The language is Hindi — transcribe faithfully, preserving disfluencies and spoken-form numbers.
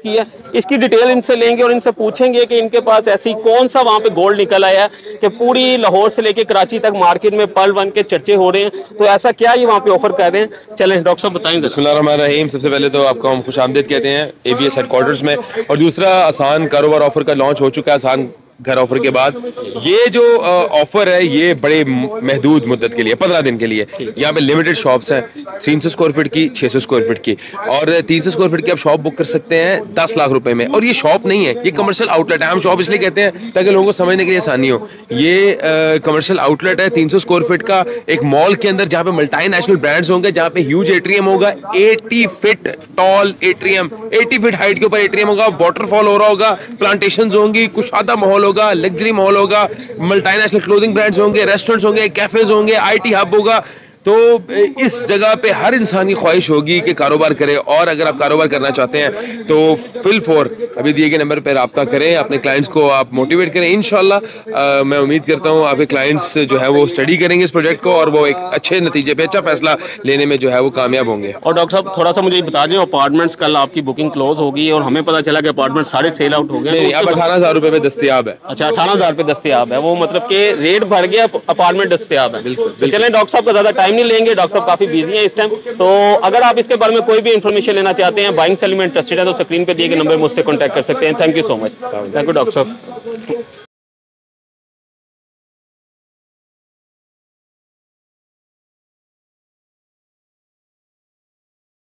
की है। इसकी डिटेल इनसे लेंगे और इनसे पूछेंगे कि इनके पास ऐसी कौन सा वहाँ पे गोल्ड निकल आया है कि पूरी लाहौर से लेके कराची तक मार्केट में पर्ल बन के चर्चे हो रहे हैं। तो ऐसा क्या ये वहाँ पे ऑफर कर रहे हैं, चलें डॉक्टर साहब बताएंगे। बिस्मिल्लाहिर्रहमानिर्रहीम। सबसे पहले तो आपको हम खुश आमदीद कहते हैं एबीएस हेडक्वार्टर्स में, और दूसरा आसान कारोबार ऑफर का लॉन्च हो चुका है आसान घर ऑफर के बाद। ये जो ऑफर है ये बड़े महदूद मुद्दत के लिए, पंद्रह दिन के लिए। यहाँ पे लिमिटेड शॉप्स हैं, तीन सौ स्क्वायर फीट की, छह सौ स्क्वायर फीट की, और तीन सौ स्क्वायर फीट की आप शॉप बुक कर सकते हैं दस लाख रुपए में। और ये शॉप नहीं है, ये कमर्शियल आउटलेट है। हम शॉप इसलिए कहते हैं ताकि लोगों को समझने के लिए आसानी हो। ये कमर्शियल आउटलेट है तीन सौ स्क्वायर फीट का, एक मॉल के अंदर, जहाँ पे मल्टी नेशनल ब्रांड्स होंगे, जहाँ पे ह्यूज एट्रियम होगा, अस्सी फीट टॉल एट्रियम, अस्सी फीट हाइट के ऊपर एट्रियम होगा, वाटरफॉल हो रहा होगा, प्लांटेशंस होंगी, कुशादा माहौल होगा, लग्जरी मॉल होगा, मल्टीनेशनल क्लोथिंग ब्रांड्स होंगे, रेस्टोरेंट्स होंगे, कैफेज होंगे, आईटी हब होगा। तो इस जगह पे हर इंसान की ख्वाहिश होगी कि कारोबार करे। और अगर आप कारोबार करना चाहते हैं तो फिल फॉर अभी दिए गए नंबर पर रब्ता करें, अपने क्लाइंट्स को आप मोटिवेट करें। इंशाल्लाह मैं उम्मीद करता हूँ आपके क्लाइंट्स जो है वो स्टडी करेंगे इस प्रोजेक्ट को, और वो एक अच्छे नतीजे पे अच्छा फैसला लेने में जो है वो कामयाब होंगे। और डॉक्टर साहब थोड़ा सा मुझे बता दें, अपार्टमेंट्स कल आपकी बुकिंग क्लोज होगी और हमें पता चला कि अपार्टमेंट सारे सेल आउट हो गए। नहीं, अब अठारह हजार रुपए में दस्तियाब है। अच्छा, अठारह हजार पे दस्तियाब है, वो मतलब कि रेट बढ़ गया, अपार्टमेंट दस्तियाब है। बिल्कुल, तो चलें डॉक्टर साहब का ज्यादा टाइम नहीं लेंगे, डॉक्टर साहब काफी बिजी हैं इस टाइम। तो अगर आप इसके बारे में कोई भी इन्फॉर्मेशन लेना चाहते हैं, बाइंग सेलिंग में इंटरेस्टेड है, तो स्क्रीन पे दिए गए नंबर मुझसे कॉन्टैक्ट कर सकते हैं। Thank you so much. Thank you doctor साहब।